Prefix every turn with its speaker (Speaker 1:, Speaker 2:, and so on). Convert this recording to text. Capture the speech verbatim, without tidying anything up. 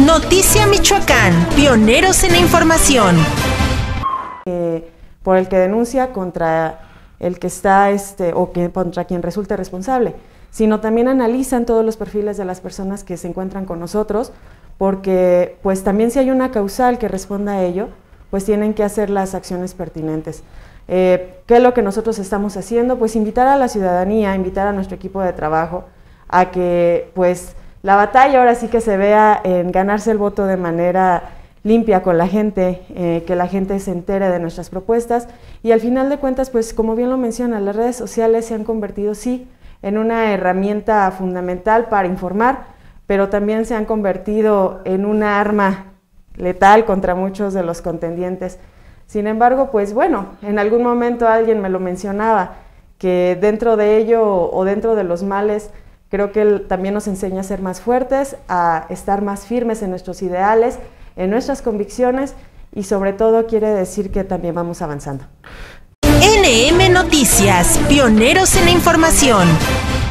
Speaker 1: Noticia Michoacán, pioneros en la información.
Speaker 2: Eh, por el que denuncia contra el que está, este, o que, contra quien resulte responsable, sino también analizan todos los perfiles de las personas que se encuentran con nosotros, porque pues también si hay una causal que responda a ello, pues tienen que hacer las acciones pertinentes. Eh, ¿Qué es lo que nosotros estamos haciendo? Pues invitar a la ciudadanía, invitar a nuestro equipo de trabajo a que pues la batalla ahora sí que se vea en ganarse el voto de manera limpia con la gente, eh, que la gente se entere de nuestras propuestas y al final de cuentas, pues como bien lo menciona, las redes sociales se han convertido sí en una herramienta fundamental para informar, pero también se han convertido en una arma letal contra muchos de los contendientes. Sin embargo, pues bueno, en algún momento alguien me lo mencionaba, que dentro de ello o dentro de los males, creo que él también nos enseña a ser más fuertes, a estar más firmes en nuestros ideales, en nuestras convicciones y sobre todo quiere decir que también vamos avanzando.
Speaker 1: N M Noticias, pioneros en la información.